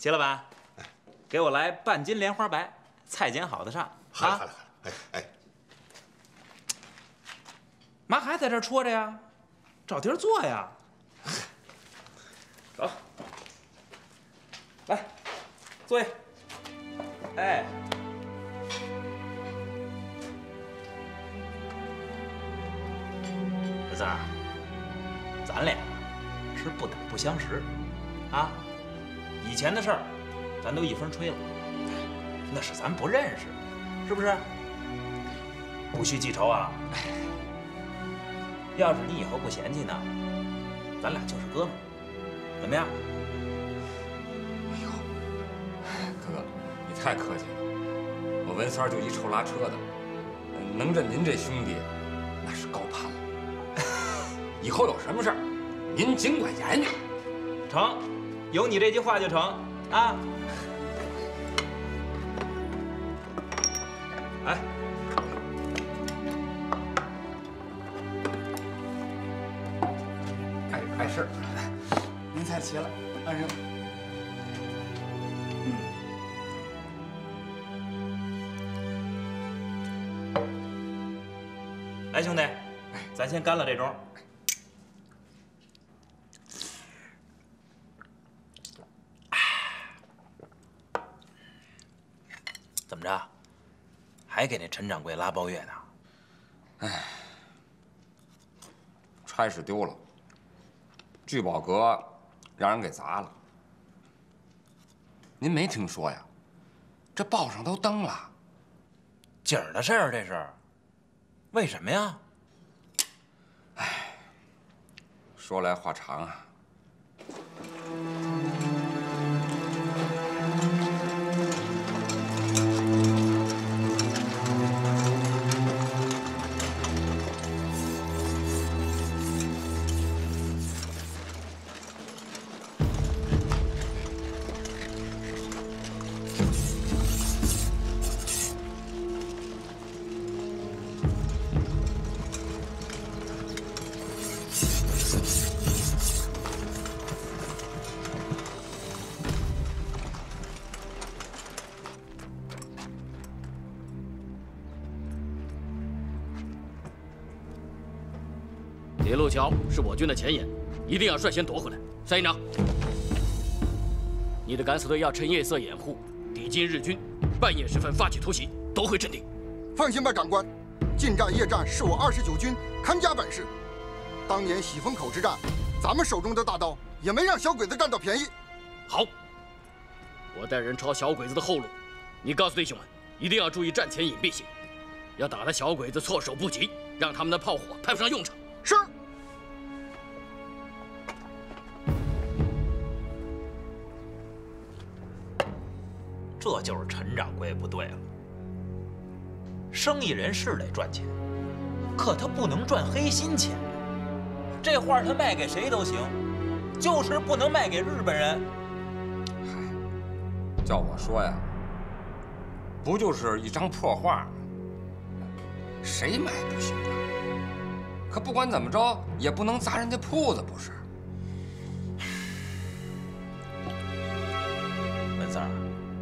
齐老板，给我来半斤莲花白，菜剪好的上。 好了好了，哎， 嘛还在这戳着呀？找地儿坐呀。走，来，坐下。哎，儿子，咱俩是不打不相识，啊，以前的事儿，咱都一风吹了，那是咱不认识，是不是？不须记仇啊。要是你以后不嫌弃呢，咱俩就是哥们儿，怎么样？ 哎呦，哥，你太客气了。我文三就一臭拉车的，能认您这兄弟，那是高攀了。以后有什么事儿，您尽管言语。 成，有你这句话就成啊。哎。 碍事儿，您菜齐了，安生。 来，兄弟，咱先干了这盅。怎么着？还给那陈掌柜拉包月呢？ 哎，差事丢了。聚宝阁让人给砸了，您没听说呀？这报上都登了。 今儿的事儿这是？为什么呀？ 哎，说来话长啊。 铁路桥是我军的前沿，一定要率先夺回来。三营长，你的敢死队要趁夜色掩护，抵近日军半夜时分发起突袭，夺回阵地。 放心吧，长官，近战夜战是我29军看家本事。当年喜峰口之战，咱们手中的大刀也没让小鬼子占到便宜。 好，我带人抄小鬼子的后路，你告诉弟兄们，一定要注意战前隐蔽性，要打得小鬼子措手不及，让他们的炮火派不上用场。 是。 这就是陈掌柜不对了。生意人是得赚钱，可他不能赚黑心钱。这画他卖给谁都行，就是不能卖给日本人。 嗨，叫我说呀，不就是一张破画吗？谁买不行啊？可不管怎么着，也不能砸人家铺子，不是？ 文三儿，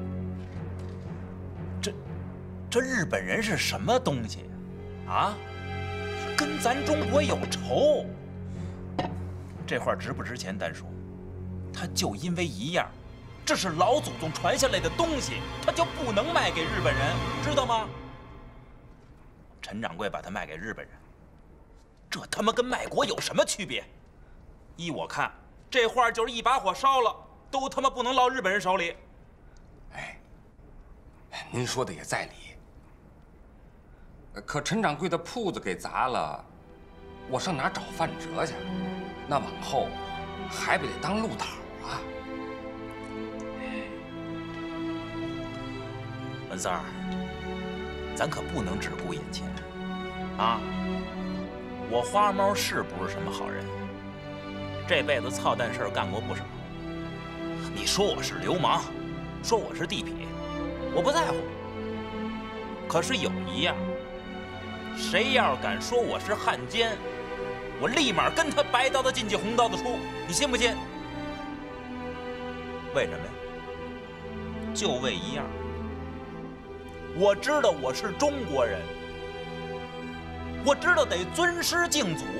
这日本人是什么东西啊？跟咱中国有仇。这画值不值钱单说，他就因为一样，这是老祖宗传下来的东西，他就不能卖给日本人，知道吗？陈掌柜把它卖给日本人，这他妈跟卖国有什么区别？依我看，这画就是一把火烧了，都他妈不能落日本人手里。 哎，您说的也在理。可陈掌柜的铺子给砸了，我上哪儿找饭辙去？那往后还不得当路讨啊？ 文三儿，咱可不能只顾眼前啊！我花猫是不是什么好人？这辈子操蛋事儿干过不少。你说我是流氓，说我是地痞，我不在乎。可是有一样，谁要是敢说我是汉奸，我立马跟他白刀子进去，红刀子出，你信不信？为什么呀？ 就为一样，我知道我是中国人，我知道得尊师敬祖。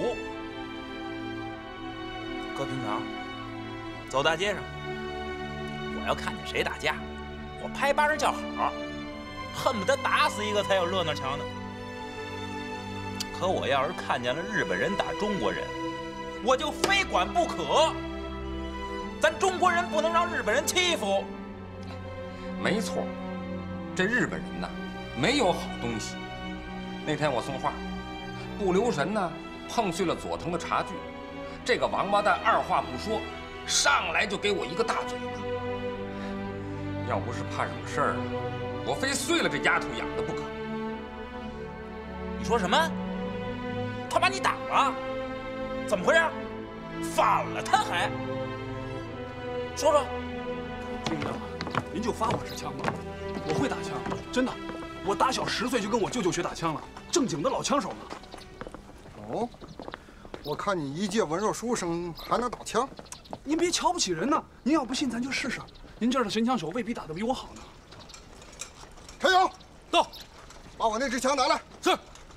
搁平常，走大街上，我要看见谁打架，我拍巴掌叫好，恨不得打死一个才有热闹瞧呢。可我要是看见了日本人打中国人，我就非管不可。咱中国人不能让日本人欺负。 没错，这日本人呐，没有好东西。那天我送话，不留神呢，碰碎了佐藤的茶具。这个王八蛋二话不说，上来就给我一个大嘴巴。要不是怕惹事儿啊，我非碎了这丫头养的不可。 你说什么？他把你打了？怎么回事？反了他还？说说。 厅长，您就发我支枪吧，我会打枪，真的。我打小10岁就跟我舅舅学打枪了，正经的老枪手呢。 哦，我看你一介文弱书生还能打枪？ 您别瞧不起人呐，您要不信咱就试试。您这儿的神枪手未必打得比我好呢。 陈勇， 到， 把我那支枪拿来。 是。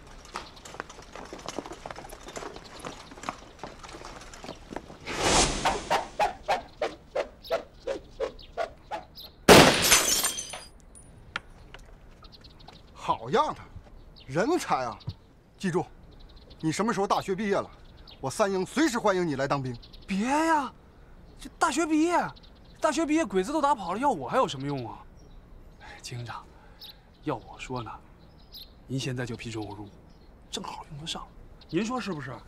好样的，人才啊！记住，你什么时候大学毕业了，我三英随时欢迎你来当兵。 别呀，这大学毕业鬼子都打跑了，要我还有什么用啊？哎，警长，要我说呢，您现在就批准我入伍，正好用得上，您说是不是？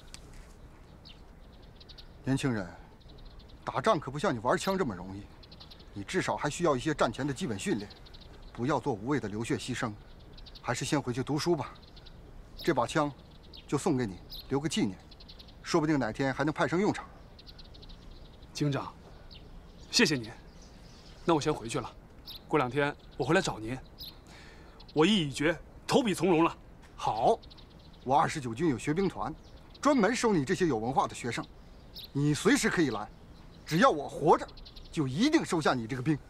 年轻人，打仗可不像你玩枪这么容易，你至少还需要一些战前的基本训练，不要做无谓的流血牺牲。还是先回去读书吧。这把枪就送给你，留个纪念，说不定哪天还能派上用场。 警长，谢谢您。那我先回去了，过2天我回来找您。我意已决，投笔从戎了。 好，我29军有学兵团，专门收你这些有文化的学生，你随时可以来，只要我活着，就一定收下你这个兵。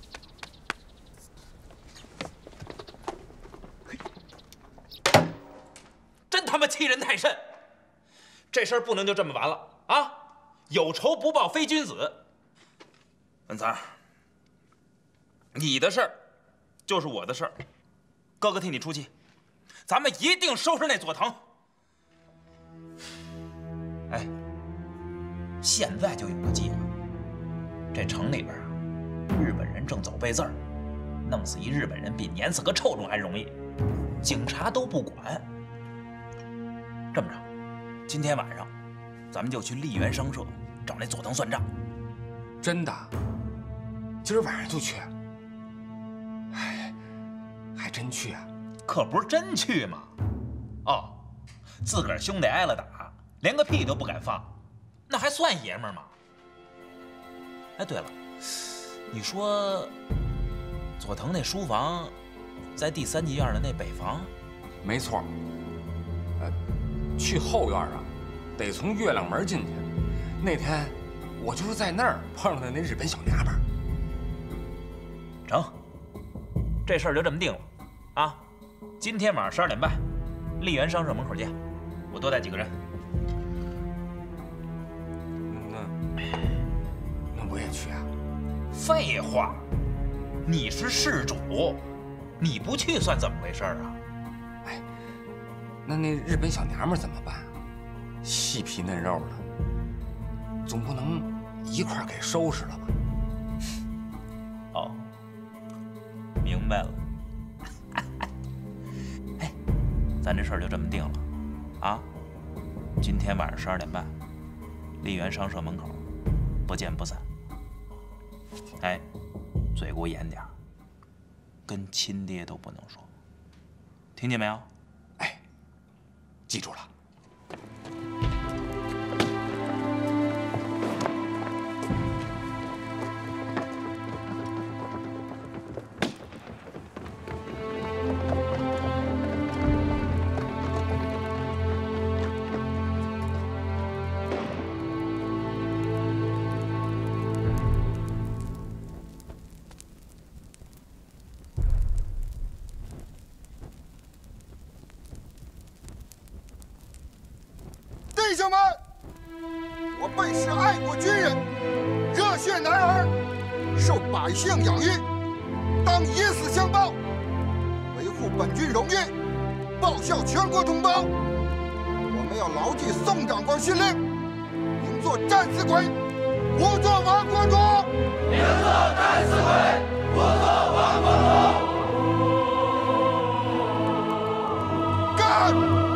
他妈欺人太甚！这事儿不能就这么完了啊！有仇不报非君子。文三儿，你的事儿就是我的事儿，哥哥替你出气，咱们一定收拾那佐藤。哎，现在就有个计划，这城里边啊，日本人正走背字儿，弄死一日本人比碾死个臭虫还容易，警察都不管。这么着，今天晚上，咱们就去丽园商社找那佐藤算账。 真的？今儿晚上就去？哎，还真去啊？ 可不是真去嘛！哦，自个儿兄弟挨了打，连个屁都不敢放，那还算爷们儿吗？哎，对了，你说佐藤那书房在第3级院的那北房？ 没错。去后院啊，得从月亮门进去。那天我就是在那儿碰上的那日本小娘们儿。 成，这事儿就这么定了啊！今天晚上12点半，丽园商社门口见。我多带几个人。 那我也去啊？ 废话，你是事主，你不去算怎么回事啊？ 哎。那日本小娘们怎么办？细皮嫩肉的，总不能一块儿给收拾了吧？ 哦，明白了。哎，咱这事儿就这么定了，啊？今天晚上12点半，丽园商社门口，不见不散。哎，嘴给我严点儿，跟亲爹都不能说，听见没有？ 记住了。 兄们，我本是爱国军人，热血男儿，受百姓养育，当以死相报，维护本军荣誉，报效全国同胞。我们要牢记宋长官训令，宁做战死鬼，不做亡国奴。宁做战死鬼，不做亡国奴。干！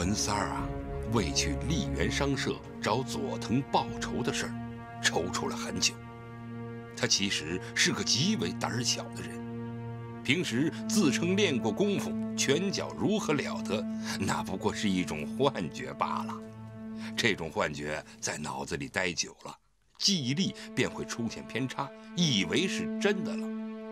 文三儿啊，为去丽园商社找佐藤报仇的事儿，踌躇了很久。他其实是个极为胆小的人，平时自称练过功夫，拳脚如何了得，那不过是一种幻觉罢了。这种幻觉在脑子里待久了，记忆力便会出现偏差，以为是真的了。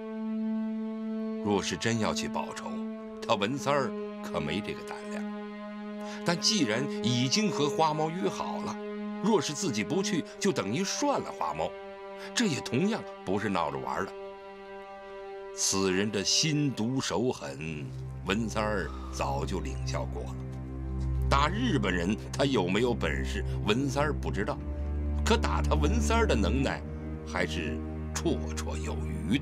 若是真要去报仇，他文三儿可没这个胆量。但既然已经和花猫约好了，若是自己不去，就等于涮了花猫，这也同样不是闹着玩的。此人的心毒手狠，文三儿早就领教过了。打日本人他有没有本事，文三儿不知道，可打他文三儿的能耐，还是绰绰有余的。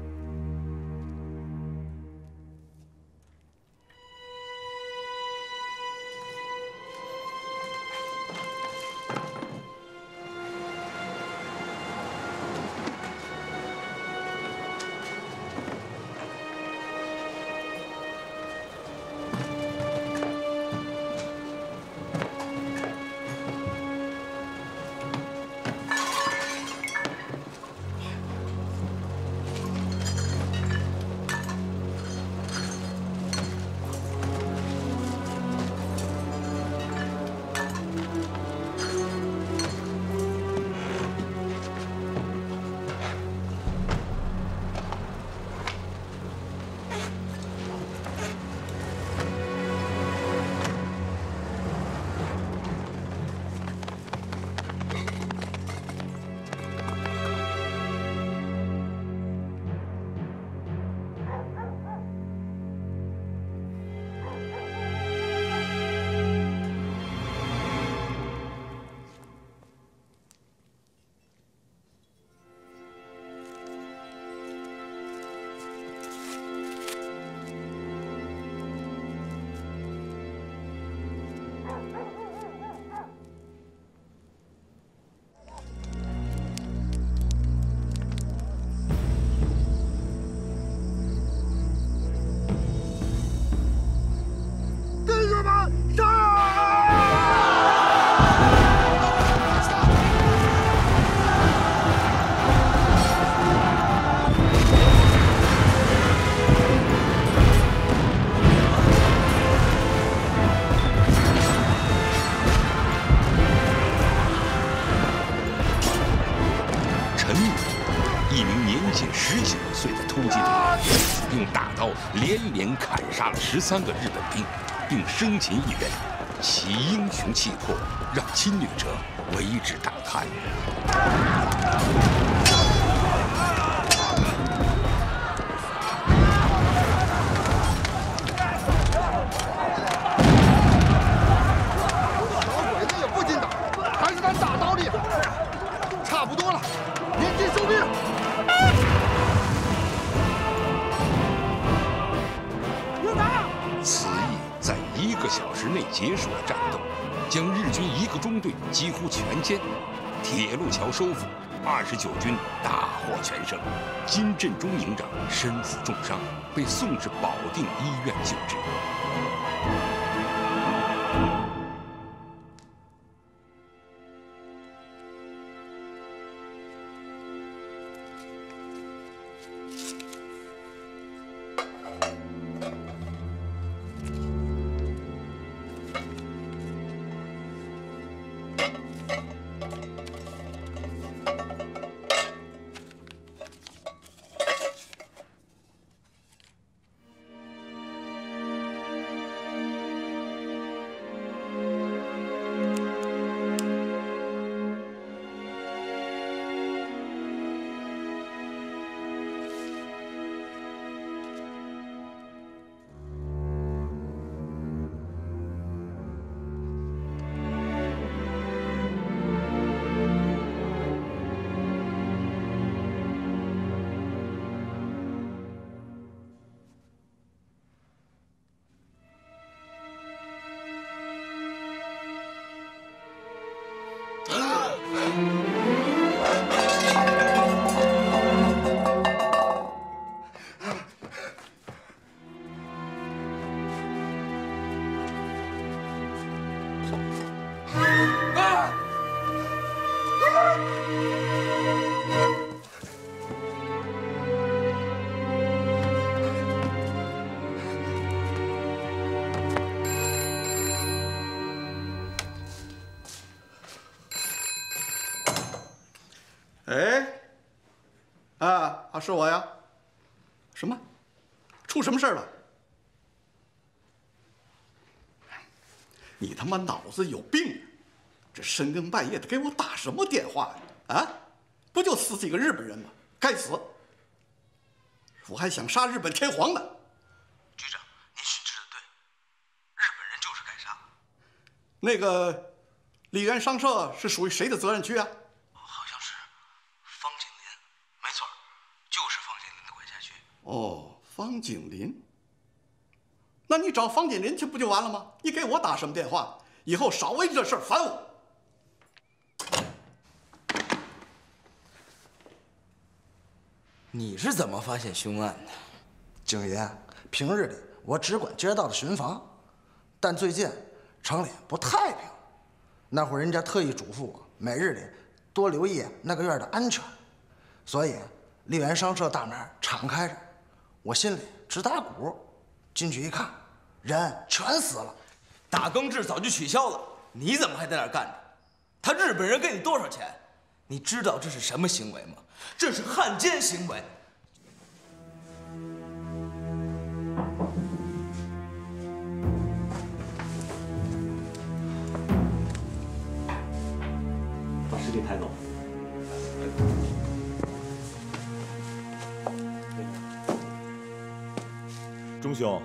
连连砍杀了13个日本兵，并生擒1人，其英雄气魄让侵略者为之感叹。 小鬼子也不禁打，还是咱大刀厉害。差不多了，连接收兵。 此役在1个小时内结束了战斗，将日军1个中队几乎全歼，铁路桥收复，29军大获全胜。金振中营长身负重伤，被送至保定医院救治。 啊，是我呀。什么？出什么事了？你他妈脑子有病！这深更半夜的给我打什么电话呀？啊，不就死几个日本人吗？该死！我还想杀日本天皇呢。 局长，您训斥的对，日本人就是该杀。 那个丽园商社是属于谁的责任区啊？ 好像是方景林，没错，就是方景林的管辖区。 哦，方景林。那你找方景林去不就完了吗？你给我打什么电话？以后少为这事儿烦我。 你是怎么发现凶案的？警爷，平日里我只管街道的巡防，但最近城里不太平，那会儿人家特意嘱咐我，每日里多留意那个院的安全，所以丽园商社大门敞开着，我心里直打鼓。进去一看，人全死了， 大更制早就取消了，你怎么还在那儿干着？他日本人给你多少钱？你知道这是什么行为吗？这是汉奸行为。 把尸体抬走。钟兄，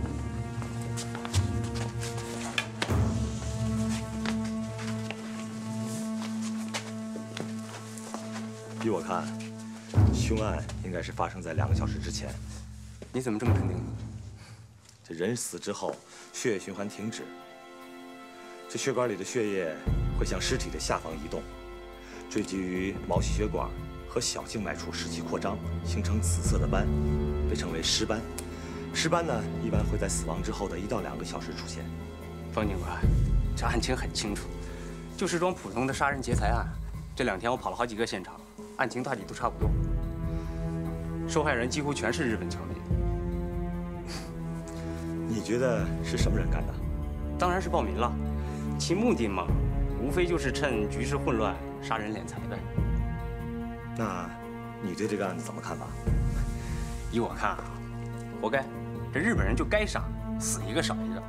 依我看，凶案应该是发生在2个小时之前。 你怎么这么肯定呢？ 这人死之后，血液循环停止，这血管里的血液会向尸体的下方移动，坠积于毛细血管和小静脉处，使其扩张，形成紫色的斑，被称为尸斑。尸斑呢，一般会在死亡之后的1到2个小时出现。 方警官，这案情很清楚，就是桩普通的杀人劫财案。这2天我跑了好几个现场，案情大体都差不多。受害人几乎全是日本侨民。 你觉得是什么人干的？ 当然是暴民了，其目的嘛，无非就是趁局势混乱杀人敛财呗。 那你对这个案子怎么看吧？ 依我看啊，活该，这日本人就该杀，死一个少一个。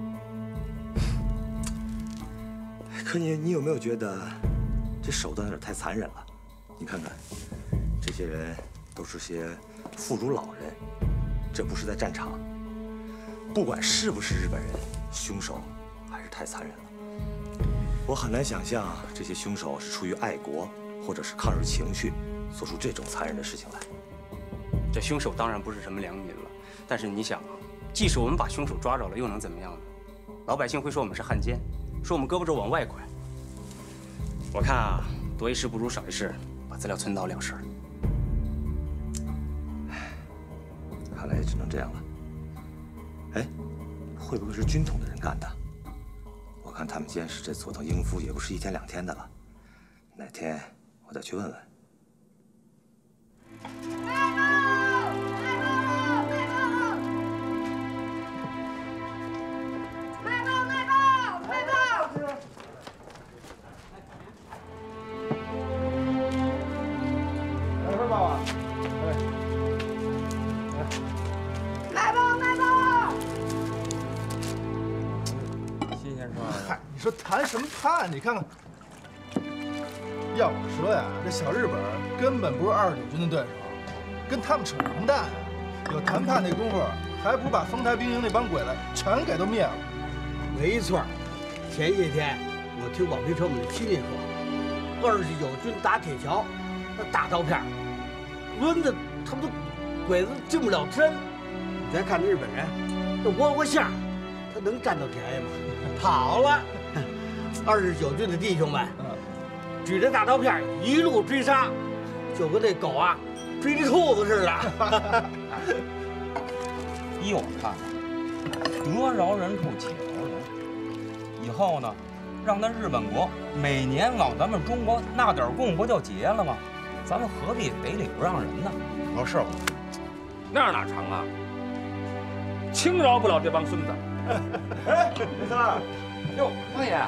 可你有没有觉得这手段有点太残忍了？你看看，这些人都是些妇孺老人，这不是在战场。不管是不是日本人，凶手还是太残忍了。我很难想象这些凶手是出于爱国或者是抗日情绪，做出这种残忍的事情来。 这凶手当然不是什么良民了，但是你想啊，即使我们把凶手抓着了，又能怎么样呢？老百姓会说我们是汉奸，说我们胳膊肘往外拐。我看啊，多一事不如少一事，把资料存档了事。 看来也只能这样了。哎，会不会是军统的人干的？我看他们监视这佐藤英夫也不是1天2天的了，哪天我再去问问。 你说谈什么判？你看看，要我说呀，这小日本根本不是29军的对手，跟他们扯什么淡啊？有谈判那功夫，还不如把丰台兵营那帮鬼子全给都灭了。 没错，前些天我听保皮车们的亲戚说，29军打铁桥，那大刀片抡的他们都鬼子进不了身。你再看那日本人，那窝像，他能占到便宜吗？跑了。29军的弟兄们举着大刀片一路追杀，就跟那狗啊追着兔子似的。 依我看，得饶人处且饶人。以后呢，让那日本国每年往咱们中国纳点贡，不就结了吗？咱们何必得理不让人呢？ 哦，是， 那样哪成啊？轻饶不了这帮孙子。 哎，梅三儿， 哟，王爷，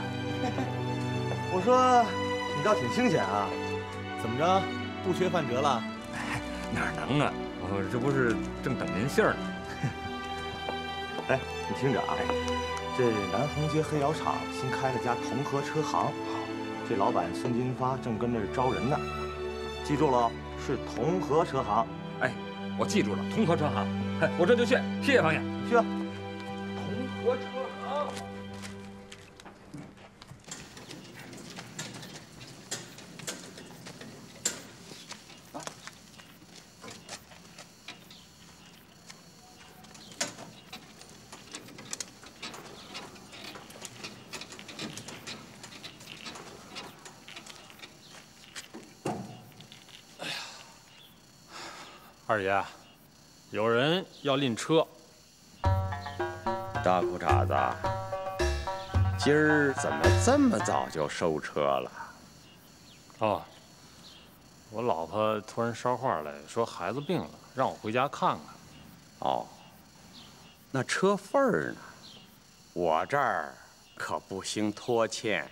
我说你倒挺清闲啊，怎么着不缺饭辙了？ 哪能啊？我这不是正等您信儿呢。 哎，你听着啊，这南横街黑窑厂新开了家同和车行，这老板孙金发正跟那儿招人呢。记住了，是同和车行。 哎，我记住了，同和车行。哎，我这就去，谢谢房爷。 去吧。 同和车行。 二爷，有人要拎车。 大裤衩子，今儿怎么这么早就收车了？ 哦，我老婆突然捎话来说孩子病了，让我回家看看。 哦，那车份儿呢？我这儿可不兴拖欠。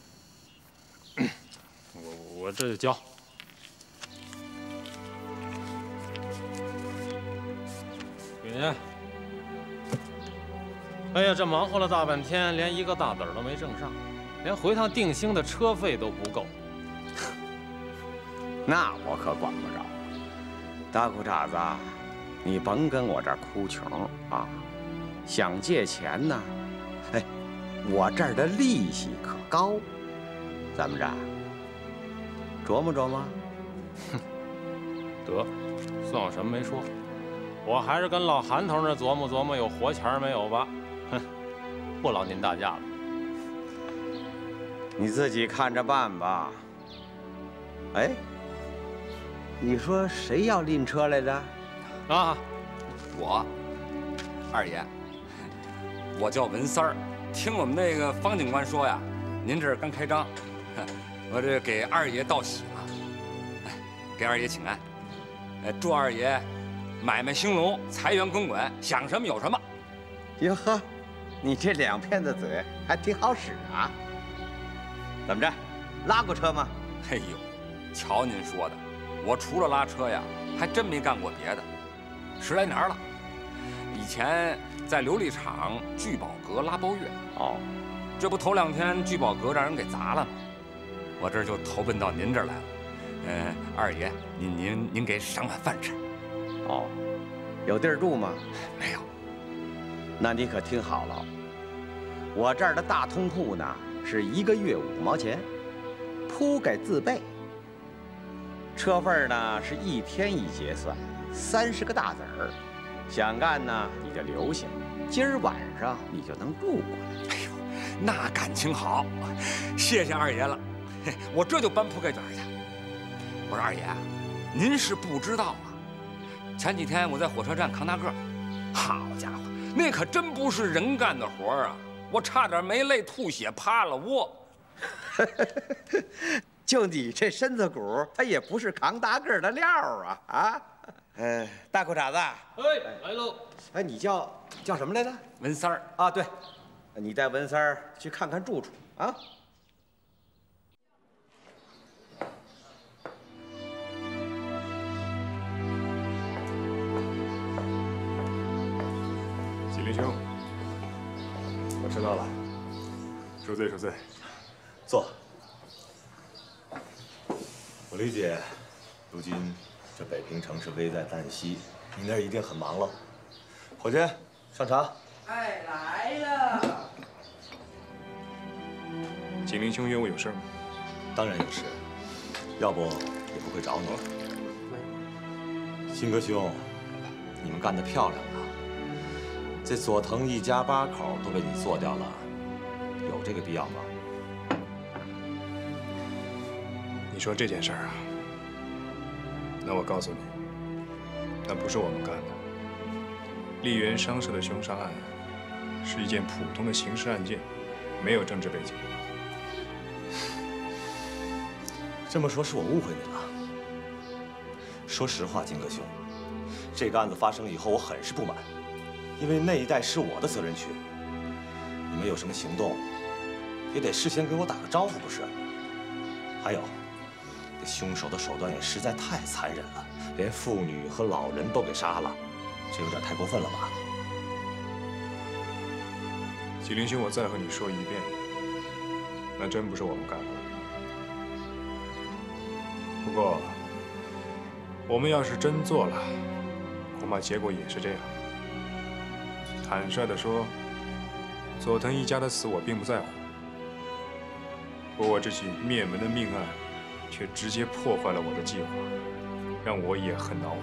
我这就交。给您。哎呀，这忙活了大半天，连一个大子儿都没挣上，连回趟定兴的车费都不够。 那我可管不着。大裤衩子，你甭跟我这儿哭穷啊！想借钱呢，哎，我这儿的利息可高，怎么着？琢磨琢磨。 哼，得，算我什么没说。我还是跟老韩头那琢磨琢磨，有活钱没有吧？哼，不劳您大驾了。 你自己看着办吧。哎，你说谁要拎车来着？ 啊， 我，二爷，我叫文三儿。听我们那个方警官说呀，您这儿刚开张，我这给二爷道喜了，给二爷请安，祝二爷买卖兴隆，财源滚滚，想什么有什么。 哟呵，你这两片子嘴还挺好使啊。怎么着，拉过车吗？ 哎呦，瞧您说的，我除了拉车呀，还真没干过别的，10来年了。以前在琉璃厂聚宝阁拉包月。 哦， 这不头2天聚宝阁让人给砸了吗？我这就投奔到您这儿来了。二爷，您给赏碗饭吃。 哦，有地儿住吗？ 没有。 那你可听好了，我这儿的大通铺呢是1个月5毛钱，铺给自备。车份呢是1天1结算，30个大子儿。想干呢你就留下，今儿晚上你就能住过来。 哎呦，那感情好，谢谢二爷了。我这就搬铺盖卷去。我说二爷，您是不知道啊，前几天我在火车站扛大个，好家伙，那可真不是人干的活啊！我差点没累吐血趴了窝。 就你这身子骨，它也不是扛大个的料啊！啊，大裤衩子， 哎，来喽！ 哎，你叫什么来着？ 文三儿啊，对，你带文三儿去看看住处啊。 纪林兄，我迟到了，受罪受罪。 坐。我理解，如今这北平城是危在旦夕，你那儿一定很忙了。伙计，上茶。 哎，来了。 纪林兄约我有事吗？ 当然有事，要不也不会找你。鑫哥兄，你们干得漂亮啊！这佐藤一家8口都被你做掉了，有这个必要吗？ 你说这件事儿啊，那我告诉你，那不是我们干的。丽园商社的凶杀案是一件普通的刑事案件，没有政治背景。 这么说，是我误会你了。说实话，金哥兄，这个案子发生以后，我很是不满，因为那一带是我的责任区。你们有什么行动，也得事先给我打个招呼，不是？还有，得凶手的手段也实在太残忍了，连妇女和老人都给杀了，这有点太过分了吧？ 纪灵兄，我再和你说一遍，那真不是我们干的。不过，我们要是真做了，恐怕结果也是这样。坦率地说，佐藤一家的死我并不在乎，不过这起灭门的命案，却直接破坏了我的计划，让我也很恼火。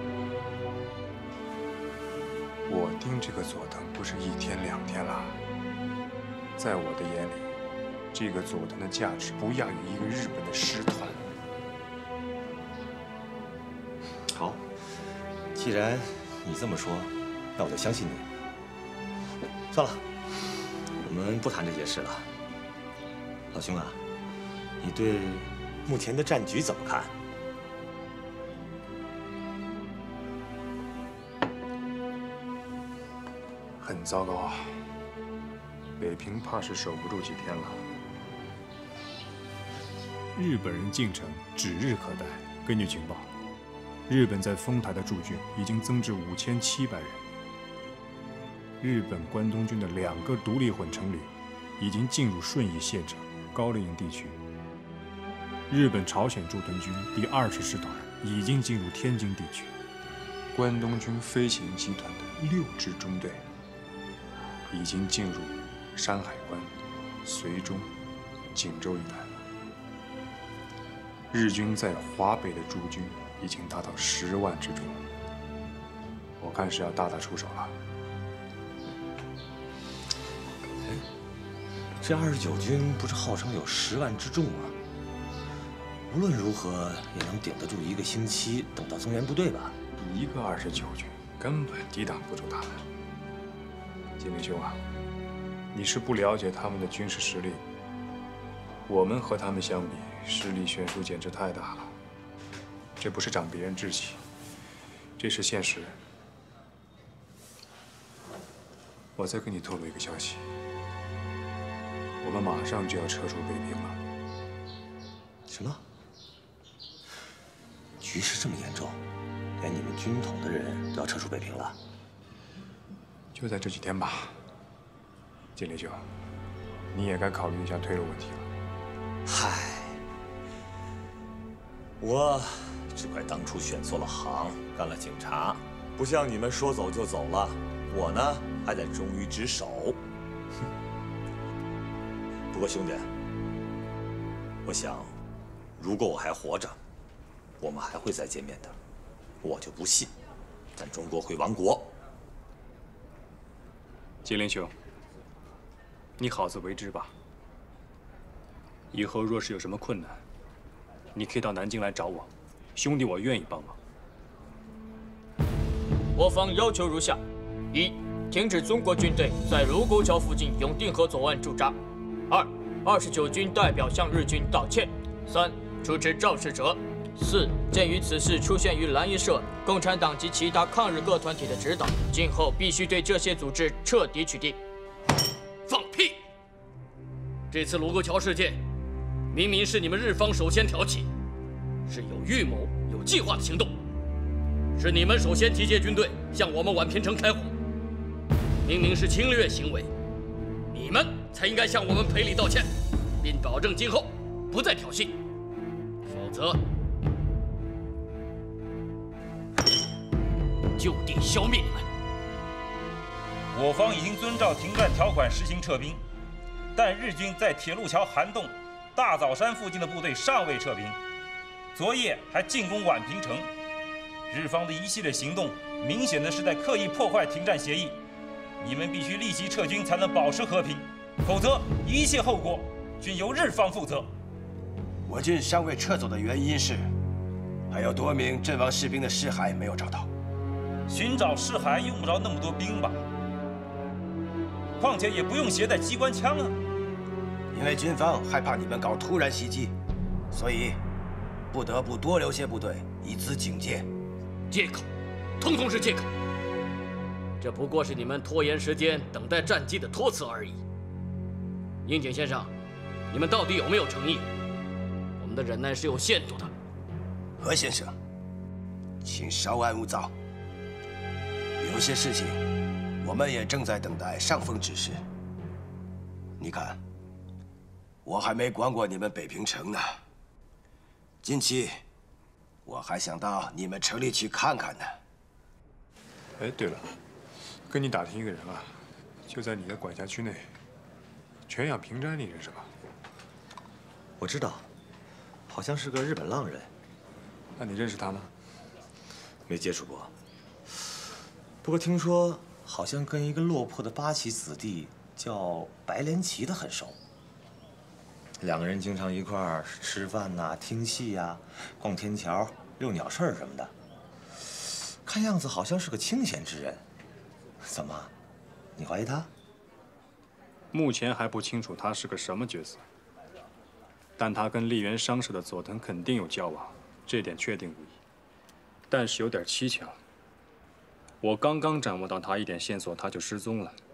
我盯这个佐藤不是1天2天了，在我的眼里，这个佐藤的价值不亚于一个日本的师团。 好，既然你这么说，那我就相信你。算了，我们不谈这些事了。老兄啊，你对目前的战局怎么看？ 很糟糕啊！北平怕是守不住几天了。日本人进城指日可待。根据情报，日本在丰台的驻军已经增至5700人。日本关东军的2个独立混成旅已经进入顺义县城、高丽营地区。日本朝鲜驻屯军第20师团已经进入天津地区。关东军飞行集团的6支中队已经进入山海关、绥中、锦州一带。日军在华北的驻军已经达到10万之众，我看是要大打出手了。 这29军不是号称有10万之众吗？无论如何也能顶得住1个星期，等到增援部队吧。 一个29军根本抵挡不住他们。金灵兄啊，你是不了解他们的军事实力。我们和他们相比，实力悬殊简直太大了。这不是长别人志气，这是现实。我再跟你透露一个消息，我们马上就要撤出北平了。 什么？局势这么严重，连你们军统的人都要撤出北平了？ 就在这几天吧。金灵兄，你也该考虑一下退路问题了。 嗨，我只怪当初选错了行，干了警察，不像你们说走就走了。我呢，还得忠于职守。不过兄弟，我想，如果我还活着，我们还会再见面的。我就不信，咱中国会亡国。 金灵兄，你好自为之吧。以后若是有什么困难，你可以到南京来找我，兄弟我愿意帮忙。 我方要求如下：一、停止中国军队在卢沟桥附近永定河左岸驻扎；二、29军代表向日军道歉；三、处置肇事者；四、鉴于此事出现于蓝衣社、共产党及其他抗日各团体的指导，今后必须对这些组织彻底取缔。放屁！这次卢沟桥事件，明明是你们日方首先挑起，是有预谋、有计划的行动，是你们首先集结军队向我们宛平城开火，明明是侵略行为，你们才应该向我们赔礼道歉，并保证今后不再挑衅，否则就地消灭你们。 我方已经遵照停战条款实行撤兵，但日军在铁路桥涵洞、大枣山附近的部队尚未撤兵，昨夜还进攻宛平城。日方的一系列行动，明显的是在刻意破坏停战协议。你们必须立即撤军，才能保持和平，否则一切后果均由日方负责。 我军尚未撤走的原因是，还有多名阵亡士兵的尸骸没有找到。 寻找尸骸用不着那么多兵吧？况且也不用携带机关枪啊。 因为军方害怕你们搞突然袭击，所以不得不多留些部队，以资警戒。 借口，通通是借口。这不过是你们拖延时间、等待战机的托词而已。樱井先生，你们到底有没有诚意？我们的忍耐是有限度的。 何先生，请稍安勿躁。有些事情，我们也正在等待上峰指示。你看，我还没管过你们北平城呢。近期，我还想到你们城里去看看呢。 哎，对了，跟你打听一个人啊，就在你的管辖区内。全养平斋，你认识吧？ 我知道，好像是个日本浪人。 那你认识他吗？ 没接触过。不过听说好像跟一个落魄的八旗子弟叫白莲奇的很熟。两个人经常一块儿吃饭呐、听戏呀、逛天桥、遛鸟事儿什么的。看样子好像是个清闲之人。怎么，你怀疑他？ 目前还不清楚他是个什么角色，但他跟丽园商社的佐藤肯定有交往，这点确定无疑。但是有点蹊跷，我刚刚掌握到他一点线索，他就失踪了。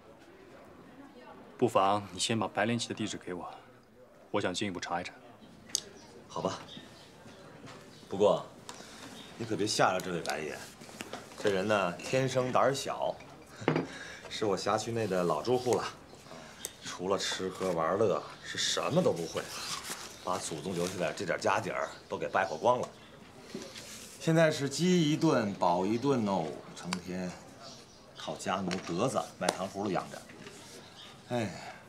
不妨你先把白莲奇的地址给我，我想进一步查一查。 好吧。不过，你可别吓着这位白爷，这人呢天生胆小，是我辖区内的老住户了。除了吃喝玩乐，是什么都不会，把祖宗留下来这点家底儿都给败火光了。现在是饥一顿饱一顿哦，成天靠家奴德子卖糖葫芦养着。哎，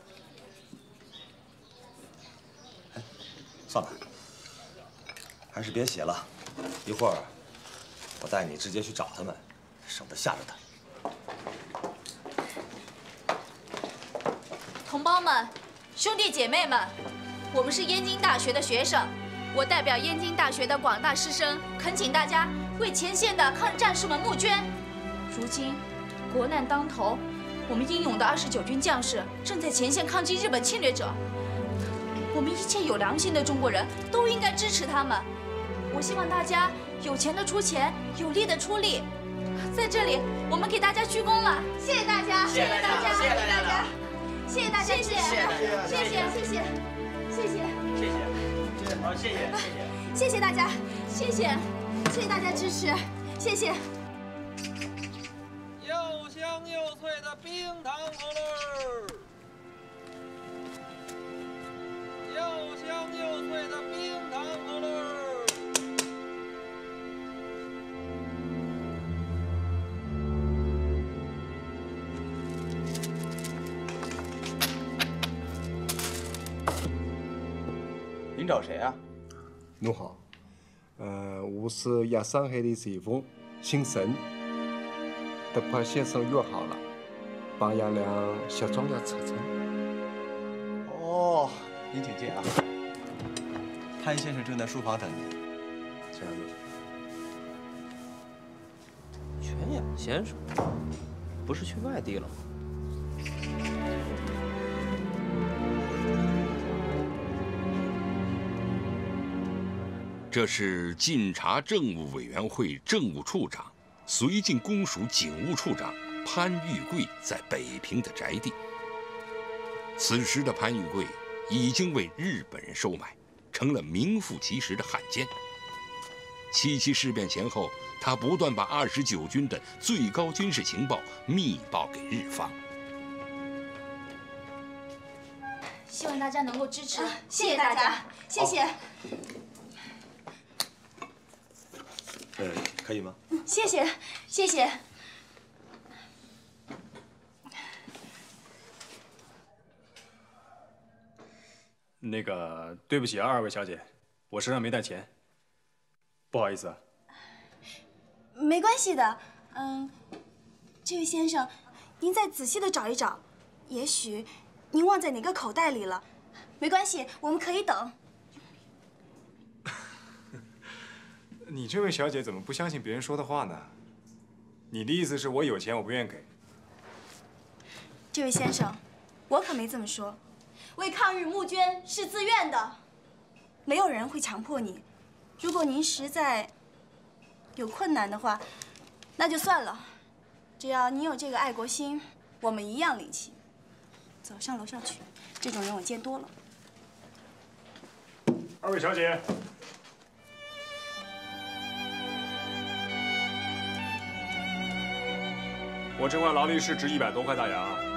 算了，还是别写了，一会儿我带你直接去找他们，省得吓着他。 同胞们，兄弟姐妹们，我们是燕京大学的学生，我代表燕京大学的广大师生，恳请大家为前线的抗日战士们募捐。如今国难当头，我们英勇的29军将士正在前线抗击日本侵略者，我们一切有良心的中国人都应该支持他们。我希望大家有钱的出钱，有力的出力。在这里，我们给大家鞠躬了，谢谢大家，谢谢大家，谢谢大家。谢谢大家支持，谢谢，好，谢谢大家，谢谢大家支持，谢谢。 又香又脆的冰糖葫芦，又香又脆的冰糖葫芦。 您找谁啊？ 侬好，我是亚上海的裁缝，姓陈。得快先生约好了，帮爷俩卸妆要出城。 哦，您请进啊。潘先生正在书房等您。这样子。 全养先生，不是去外地了吗？ 这是晋察政务委员会政务处长、绥靖公署警务处长潘玉贵在北平的宅地。此时的潘玉贵已经为日本人收买，成了名副其实的汉奸。七七事变前后，他不断把29军的最高军事情报密报给日方。 希望大家能够支持，谢谢大家，谢谢。 可以吗？ 谢谢，谢谢。 那个，对不起啊，二位小姐，我身上没带钱，不好意思啊。 没关系的，这位先生，您再仔细的找一找，也许您忘在哪个口袋里了。没关系，我们可以等。 你这位小姐怎么不相信别人说的话呢？你的意思是我有钱我不愿意给？ 这位先生，我可没这么说。 为抗日募捐是自愿的， 没有人会强迫你。如果您实在有困难的话，那就算了。只要您有这个爱国心，我们一样领情。走上楼上去，这种人我见多了。 二位小姐。 我这块劳力士值100多块大洋啊。